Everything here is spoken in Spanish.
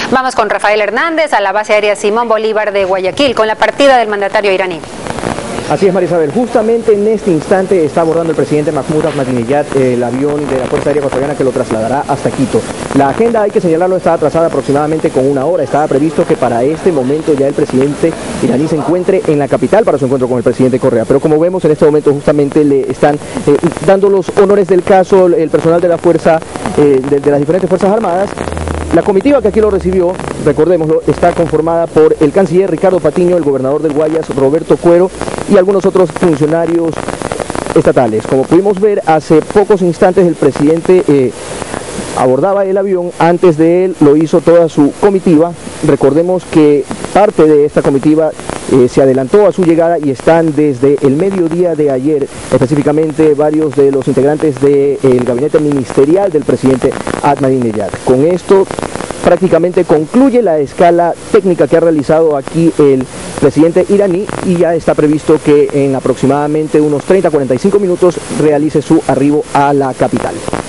Vamos con Rafael Hernández a la base aérea Simón Bolívar de Guayaquil con la partida del mandatario iraní. Así es, Marisabel. Justamente en este instante está abordando el presidente Mahmoud Ahmadinejad el avión de la Fuerza Aérea Ecuatoriana que lo trasladará hasta Quito. La agenda, hay que señalarlo, está atrasada aproximadamente con una hora. Estaba previsto que para este momento ya el presidente iraní se encuentre en la capital para su encuentro con el presidente Correa. Pero como vemos en este momento justamente le están dando los honores del caso el personal de la fuerza, de las diferentes Fuerzas Armadas. La comitiva que aquí lo recibió, recordémoslo, está conformada por el canciller Ricardo Patiño, el gobernador del Guayas, Roberto Cuero, y algunos otros funcionarios estatales. Como pudimos ver, hace pocos instantes el presidente abordaba el avión. Antes de él lo hizo toda su comitiva. Recordemos que parte de esta comitiva se adelantó a su llegada y están desde el mediodía de ayer, específicamente varios de los integrantes del gabinete ministerial del presidente Ahmadinejad. Con esto prácticamente concluye la escala técnica que ha realizado aquí el presidente iraní y ya está previsto que en aproximadamente unos 30-45 minutos realice su arribo a la capital.